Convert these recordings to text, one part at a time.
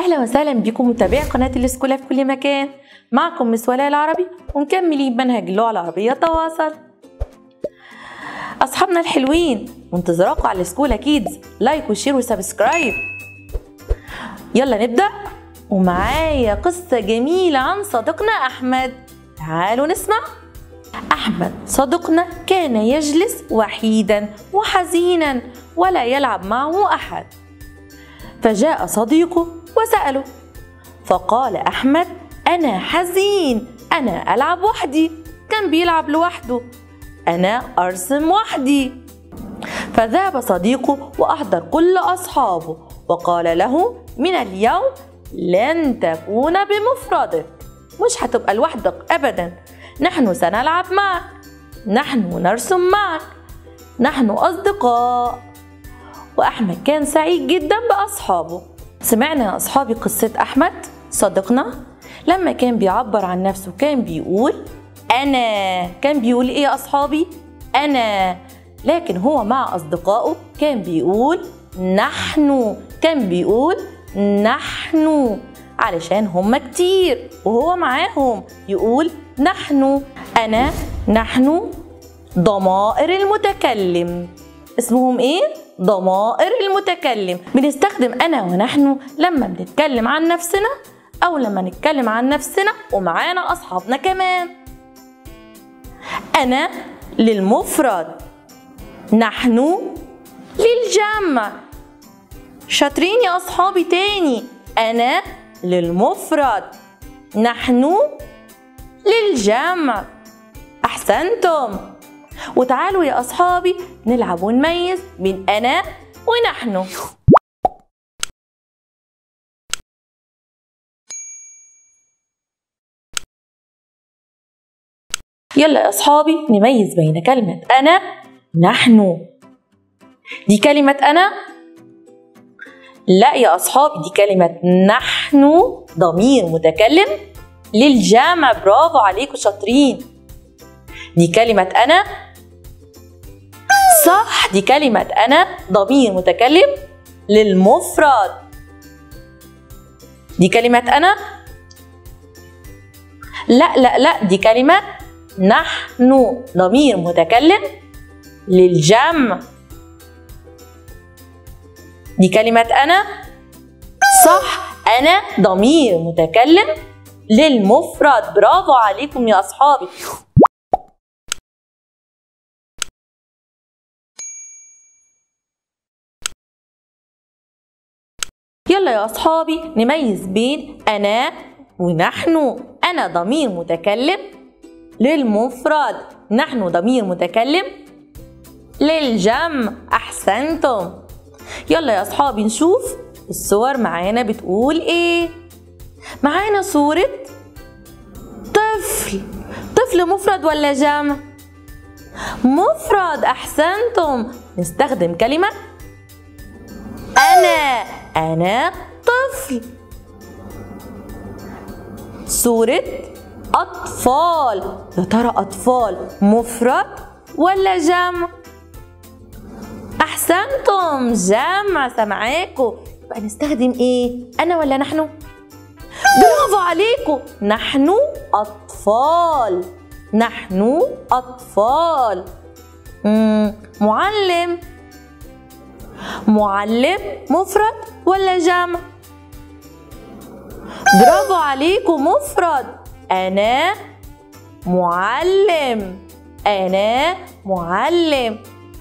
أهلا وسهلا بكم متابعي قناة الاسكولا في كل مكان. معكم مس ولاء العربي ومكملين منهج اللغة العربية تواصل. أصحابنا الحلوين وانتظاركم على الاسكولا كيدز، لايك وشير وسبسكرايب. يلا نبدأ، ومعايا قصة جميلة عن صديقنا أحمد. تعالوا نسمع. أحمد صديقنا كان يجلس وحيدا وحزينا ولا يلعب معه أحد، فجاء صديقه وسأله، فقال أحمد: أنا حزين، أنا ألعب وحدي. كان بيلعب لوحده. أنا أرسم وحدي. فذهب صديقه وأحضر كل أصحابه وقال له: من اليوم لن تكون بمفردك، مش هتبقى لوحدك أبدا، نحن سنلعب معك، نحن نرسم معك، نحن أصدقاء. وأحمد كان سعيد جدا بأصحابه. سمعنا يا أصحابي قصة أحمد صديقنا لما كان بيعبر عن نفسه كان بيقول أنا. كان بيقول إيه يا أصحابي؟ أنا. لكن هو مع أصدقائه كان بيقول نحن. كان بيقول نحن علشان هم كتير وهو معاهم يقول نحن. أنا، نحن ضمائر المتكلم. اسمهم إيه؟ ضمائر المتكلم. بنستخدم أنا ونحن لما بنتكلم عن نفسنا أو لما نتكلم عن نفسنا ومعانا أصحابنا كمان. أنا للمفرد، نحن للجمع. شاطرين يا أصحابي. تاني، أنا للمفرد، نحن للجمع. أحسنتم. وتعالوا يا أصحابي نلعب ونميز بين أنا ونحن. يلا يا أصحابي نميز بين كلمة أنا ونحن. دي كلمة أنا؟ لا يا أصحابي، دي كلمة نحن، ضمير متكلم للجمع. برافو عليكم، شاطرين. دي كلمة أنا؟ صح، دي كلمة أنا ضمير متكلم للمفرد. دي كلمة أنا؟ لا لا لا، دي كلمة نحن، ضمير متكلم للجمع. دي كلمة أنا؟ صح، أنا ضمير متكلم للمفرد. برافو عليكم يا أصحابي. يلا يا أصحابي نميز بين أنا ونحن. أنا ضمير متكلم للمفرد، نحن ضمير متكلم للجمع. أحسنتم. يلا يا أصحابي نشوف الصور معانا بتقول إيه. معانا صورة طفل. طفل مفرد ولا جمع؟ مفرد. أحسنتم. نستخدم كلمة أنا. أنا طفل. صورة أطفال. يا ترى أطفال مفرد ولا جمع؟ أحسنتم، جمع. سامعاكم. يبقى نستخدم إيه؟ أنا ولا نحن؟ برافو عليكم، نحن أطفال. نحن أطفال. معلم. معلم مفرد ولا جمع؟ برافو عليكم، مفرد. أنا معلم. أنا معلم.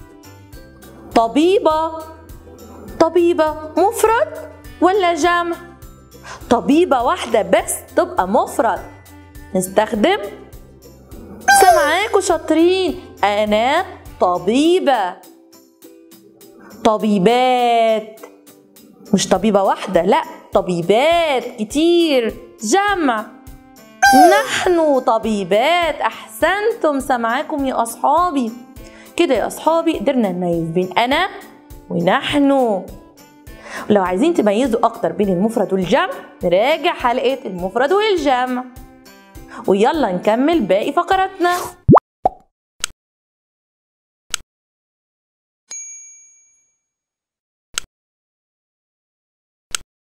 طبيبة. طبيبة مفرد ولا جمع؟ طبيبة واحدة بس تبقى مفرد. نستخدم سامعاكم شاطرين. أنا طبيبة. طبيبات. مش طبيبة واحدة، لا، طبيبات كتير، جمع. نحن طبيبات. أحسنتم، سامعاكم يا أصحابي. كده يا أصحابي قدرنا نميز بين أنا ونحن. ولو عايزين تميزوا أكتر بين المفرد والجمع نراجع حلقة المفرد والجمع. ويلا نكمل باقي فقراتنا.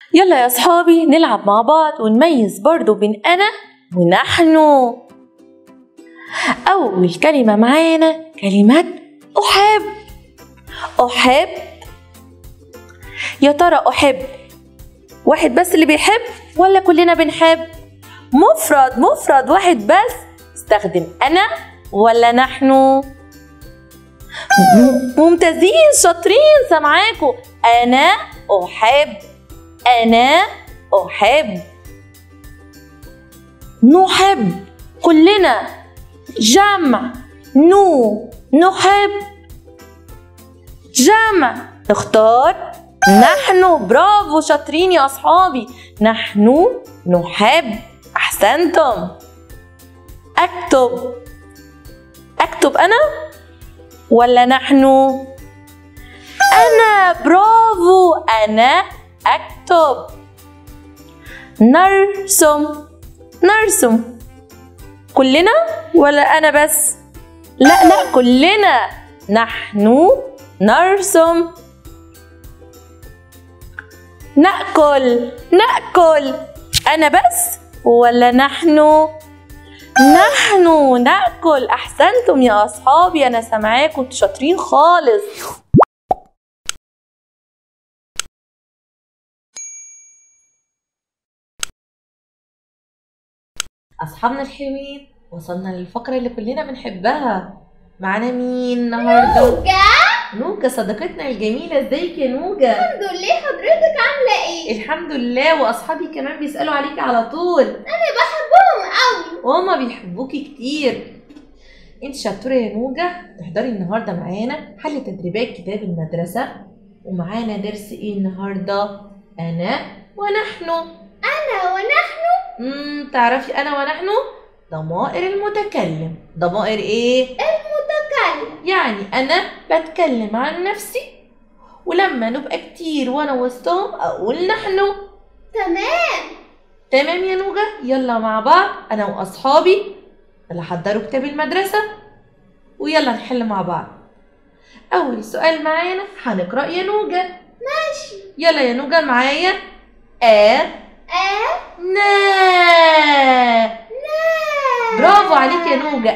يلا يا أصحابي نلعب مع بعض ونميز برضو بين أنا ونحن. أول كلمة معانا كلمة أحب. أحب، يا ترى أحب واحد بس اللي بيحب ولا كلنا بنحب؟ مفرد واحد بس. استخدم أنا ولا نحن؟ ممتازين شاطرين، سامعاكوا. أنا أحب، أنا أحب. نحب كلنا، جمع نحب، جمع نختار نحن. برافو شاطرين يا أصحابي، نحن نحب. أحسنتم. أكتب أنا ولا نحن؟ أنا، برافو، أنا أكتب. نرسم كلنا ولا أنا بس؟ لا كلنا، نحن نرسم. نأكل أنا بس ولا نحن؟ نحن نأكل. أحسنتم يا أصحابي، أنا سامعاكم، انتوا شاطرين خالص. أصحابنا الحلوين، وصلنا للفقرة اللي كلنا بنحبها. معانا مين النهارده؟ نوجة صديقتنا الجميلة. ازيك يا نوجة؟ الحمد لله، حضرتك عاملة ايه؟ الحمد لله، وأصحابي كمان بيسألوا عليكي على طول. أنا بحبهم قوي وهما بيحبوكي كتير. انت شطورة يا نوجة. تحضري النهارده معانا حل تدريبات كتاب المدرسة، ومعانا درس ايه النهارده؟ أنا ونحن. أنا ونحن؟ تعرفي أنا ونحن؟ ضمائر المتكلم. ضمائر ايه؟ المتكلم. يعني أنا بتكلم عن نفسي، ولما نبقى كتير وأنا وسطهم أقول نحن. تمام يا نوجة. يلا مع بعض أنا وأصحابي اللي حضروا كتاب المدرسة، ويلا نحل مع بعض. أول سؤال معانا هنقرأ يا نوجة. ماشي. يلا يا نوجة معايا. نا. برافو عليك يا نوجة.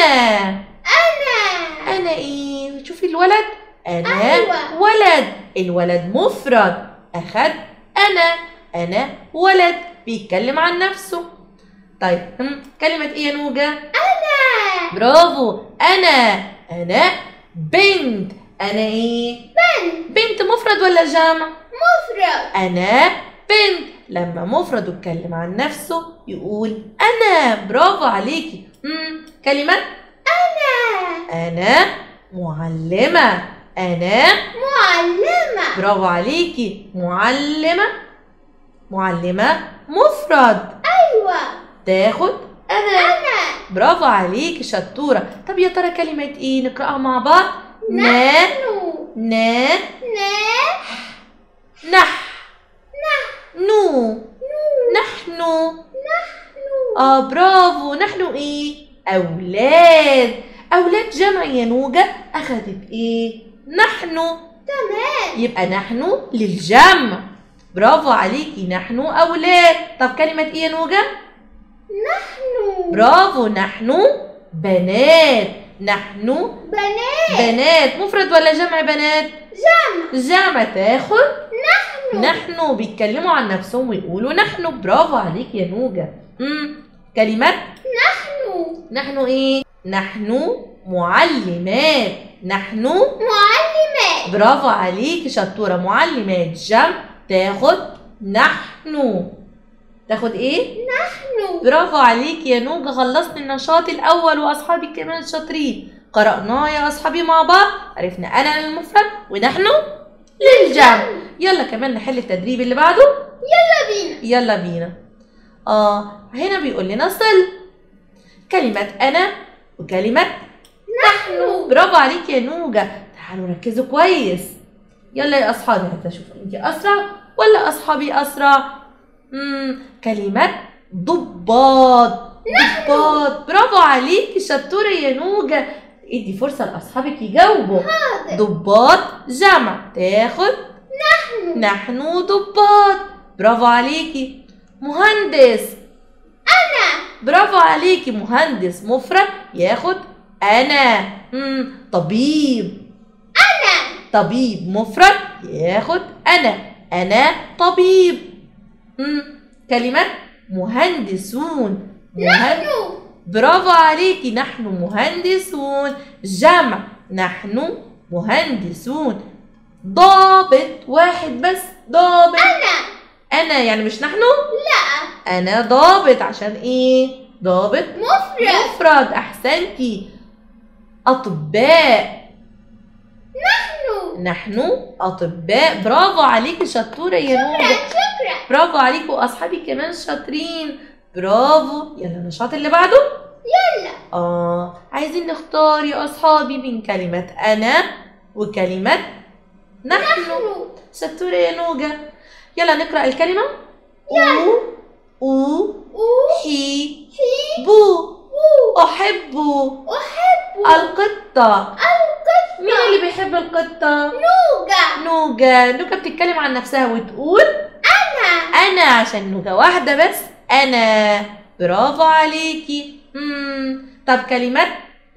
أنا إيه؟ شوفي الولد. أنا أيوة. ولد. الولد مفرد. أخد أنا ولد بيتكلم عن نفسه. طيب كلمة إيه يا نوجة؟ أنا. برافو. أنا بنت. أنا إيه؟ بنت مفرد ولا جمع؟ مفرد. أنا بنت. لما مفرد يتكلم عن نفسه يقول أنا. برافو عليكي. كلمة أنا معلمة. أنا معلمة. برافو عليكي. معلمة مفرد. أيوة. تاخد أنا. برافو عليكي شطورة. طب يا ترى كلمة إيه؟ نقرأها مع بعض. نحن. برافو. نحن ايه؟ أولاد جمع يا نوجة. أخذت ايه؟ نحن. يبقى نحن للجمع. برافو عليكي. نحن أولاد. طب كلمة ايه يا نوجة؟ برافو. نحن بنات. نحن بنات مفرد ولا جمع بنات؟ جمع. تاخد نحن. بيتكلموا عن نفسهم ويقولوا نحن. برافو عليك يا نوجة. كلمة نحن ايه؟ نحن معلمات. برافو عليك شطورة. معلمات جمع. تاخد نحن. تاخد ايه؟ برافو عليك يا نوجة. خلصت النشاط الأول، وأصحابي كمان شاطرين. قرأناه يا أصحابي مع بعض. عرفنا أنا للمفرد ونحن للجمع. يلا كمان نحل التدريب اللي بعده. يلا بينا. هنا بيقول لنا صل. كلمة أنا وكلمة نحن. برافو عليك يا نوجة. تعالوا ركزوا كويس. يلا يا أصحابي، حتى أشوف أنت أسرع ولا أصحابي أسرع. كلمة ضباط. برافو عليكي شطورة يا نوجة. ادي فرصة لأصحابك يجاوبوا. ضباط جمع. تاخد نحن ضباط. برافو عليكي. مهندس. أنا. برافو عليكي. مهندس مفرد ياخد أنا. طبيب. أنا. طبيب مفرد ياخد أنا. أنا طبيب. كلمة مهندسون. نحن. برافو عليكي. نحن مهندسون. جمع نحن مهندسون. ضابط واحد بس. ضابط. أنا يعني مش نحن؟ لا. أنا ضابط. عشان إيه؟ ضابط مفرد. أحسنتي. أطباء. نحن أطباء. برافو عليكي. شطورة يا نوجة. شكرا. برافو عليكي. وأصحابي كمان شاطرين. برافو. يلا النشاط اللي بعده. يلا. عايزين نختار يا أصحابي من كلمة أنا وكلمة نحن. شطورة يا نوجة. يلا نقرأ الكلمة. أو حي بو. أحب القطة. مين اللي بيحب القطة؟ نوجة بتتكلم عن نفسها وتقول أنا عشان نوجة واحدة بس. أنا. برافو عليكي. طب كلمة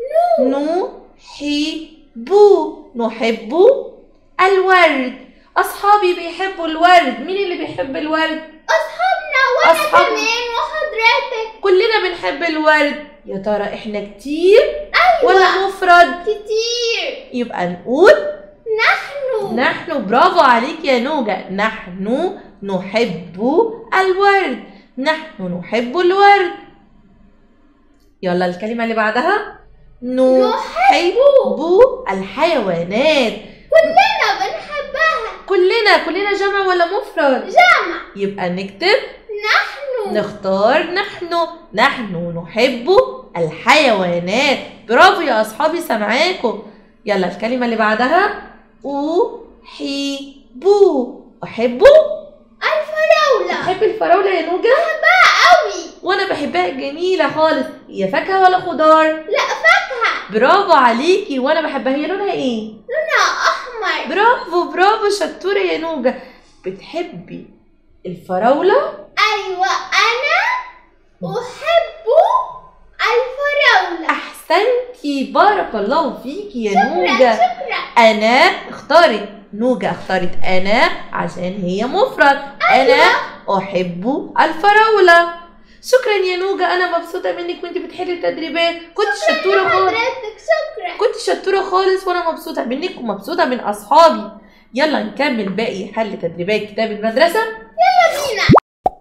نحب الورد. أصحابي بيحبوا الورد. مين اللي بيحب الورد؟ أصحابنا وأنا كمان وحضرتك. كلنا بنحب الورد. يا ترى إحنا كتير ولا مفرد؟ كتير. يبقى نقول نحن. برافو عليك يا نوجة. نحن نحب الورد. نحن نحب الورد. يلا الكلمة اللي بعدها. نحب الحيوانات. كلنا بنحبها. كلنا جمع ولا مفرد؟ جمع. يبقى نكتب نختار نحن نحب الحيوانات. برافو يا أصحابي. سامعاكم. يلا الكلمة اللي بعدها. أحب الفراولة. بحب الفراولة يا نوجة. بحبها قوي. وأنا بحبها. جميلة خالص. هي فاكهة ولا خضار؟ لا فاكهة. برافو عليكي. وأنا بحبها. هي لونها إيه؟ لونها أحمر. برافو شطورة يا نوجة. بتحبي الفراولة؟ أيوة أنا أحب الفراولة. أحسنتي. بارك الله فيكي يا نوجة. شكرا. أنا نوجة اختارت أنا عشان هي مفرد. أنا أحب الفراولة. شكرا يا نوجة. أنا مبسوطة منك وأنت بتحلي التدريبات. كنت شطورة خالص. كنت شطورة خالص وأنا مبسوطة منك ومبسوطة من أصحابي. يلا نكمل باقي حل تدريبات كتاب المدرسة. يلا بينا.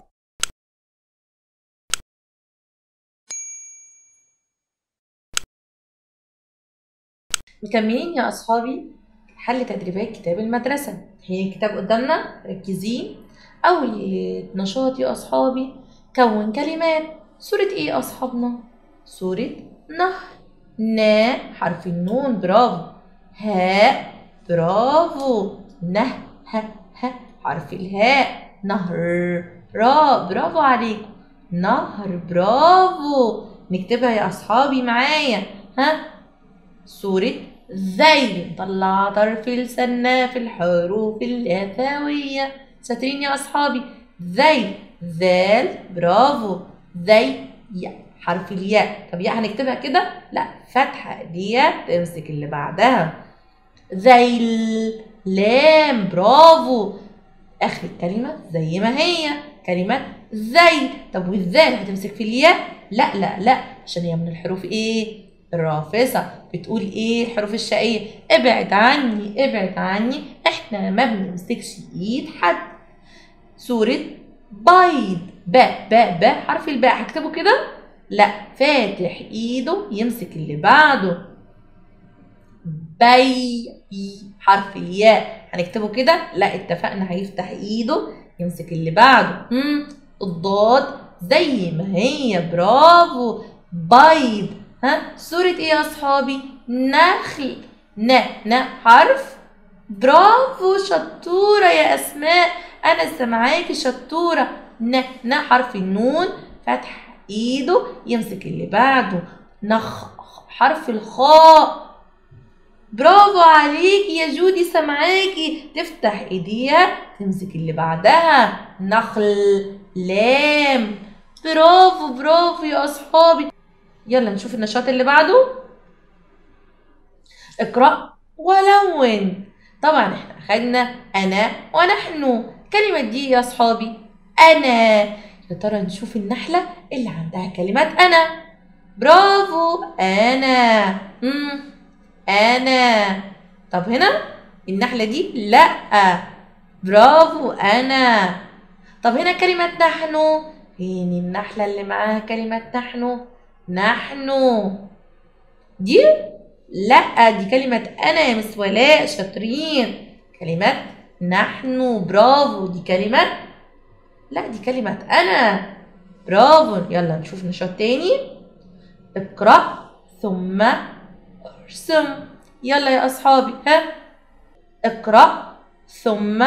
مكملين يا أصحابي حل تدريبات كتاب المدرسة. هي الكتاب قدامنا. ركزين. أول نشاط يا أصحابي. كون كلمات. سورة إيه يا أصحابنا؟ سورة نهر. حرف النون. برافو. هاء. برافو. حرف الهاء. نهر. برافو عليكم. نهر. برافو. نكتبها يا أصحابي معايا. سورة ذيل. نطلع طرف لساننا في الحروف اليثاوية. شاطرين يا أصحابي. ذال. برافو. حرف الياء. طب ياء هنكتبها كده؟ لا، فتحة ديت تمسك اللي بعدها. ذيل. لام. برافو. آخر الكلمة زي ما هي كلمة ذيل. طب والذال هتمسك في الياء؟ لا عشان هي من الحروف ايه؟ الرافصة. بتقول ايه الحروف الشقية؟ ابعد عني. احنا ما بنمسكش ايد حد. سورة بيض. باء حرف الباء هكتبه كده؟ لا، فاتح ايده يمسك اللي بعده. حرف الياء هنكتبه كده؟ لا، اتفقنا هيفتح ايده يمسك اللي بعده. الضاد زي ما هي. برافو. بيض. سورة ايه يا اصحابي؟ نخل. حرف. برافو. شطورة يا اسماء. انا سامعاكي. شطورة. حرف النون. فتح ايده يمسك اللي بعده. حرف الخاء. برافو عليكي يا جودي، سامعاكي. تفتح ايديها تمسك اللي بعدها. نخل. لام. برافو برافو يا اصحابي. يلا نشوف النشاط اللي بعده. اقرأ ولون. طبعا احنا اخدنا انا ونحن. كلمة دي يا اصحابي انا. يا ترى نشوف النحلة اللي عندها كلمة انا. برافو انا. انا. طب هنا النحلة دي لا. برافو انا. طب هنا كلمة نحن. فين النحلة اللي معاها كلمة نحن؟ نحن دي لا، دي كلمة أنا يا مس ولاء. شاطرين. كلمة نحن. برافو. دي كلمة لا، دي كلمة أنا. برافو. يلا نشوف نشاط تاني. اقرأ ثم ارسم. يلا يا أصحابي، ها اقرأ ثم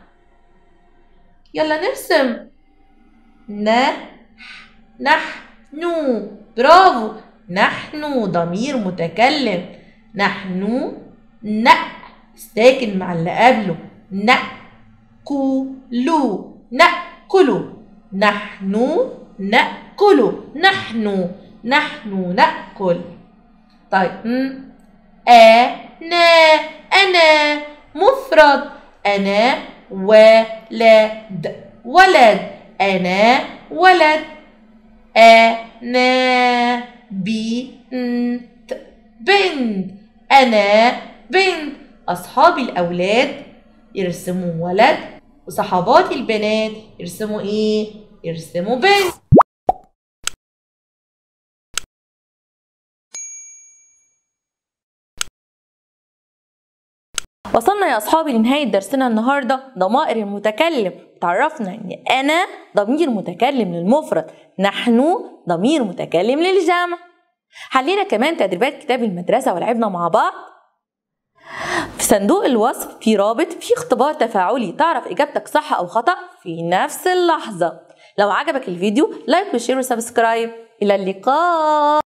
يلا نرسم. نحن. برافو. نحن ضمير متكلم. نحن ساكن مع اللي قبله. نأكل. نأكل. نحن نأكل. نحن نأكل. طيب أنا مفرد. أنا ولد. أنا ولد. أنا بنت. أنا بنت. أصحابي الأولاد يرسموا ولد، وصحباتي البنات يرسموا إيه؟ يرسموا بنت. وصلنا يا أصحابي لنهاية درسنا النهاردة. ضمائر المتكلم. تعرفنا إن أنا ضمير متكلم للمفرد، نحن ضمير متكلم للجمع. حلينا كمان تدريبات كتاب المدرسة ولعبنا مع بعض. في صندوق الوصف في رابط في اختبار تفاعلي تعرف إجابتك صح أو خطأ في نفس اللحظة. لو عجبك الفيديو لايك وشير وسبسكرايب. إلى اللقاء.